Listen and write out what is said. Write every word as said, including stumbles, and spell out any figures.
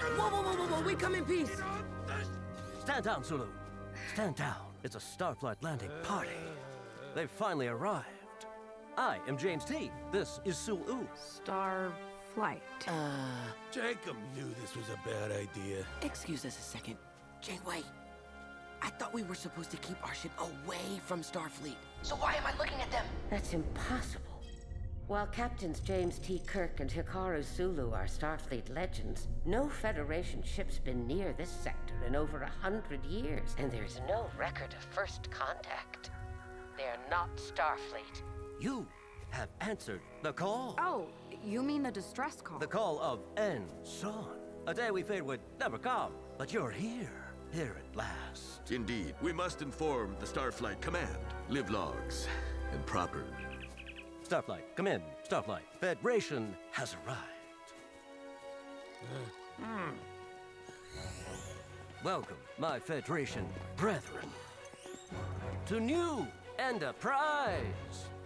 Whoa, whoa, whoa, whoa, whoa, we come in peace. Stand down, Zulu. Stand down. It's a Starflight landing party. They've finally arrived. I am James T. This is Zulu. Starflight. Uh... Jacob knew this was a bad idea. Excuse us a second. Janeway, I thought we were supposed to keep our ship away from Starfleet. So why am I looking at them? That's impossible. While Captains James T. Kirk and Hikaru Zulu are Starfleet legends, no Federation ship's been near this sector in over a hundred years, and there's no record of first contact. They're not Starfleet. You have answered the call. Oh, you mean the distress call? The call of En Son. A day we feared would never come, but you're here, here at last. Indeed, we must inform the Starflight Command. Live logs and proper. Starflight, come in. Starflight, Federation has arrived. Mm. Welcome, my Federation brethren, to new Enterprise.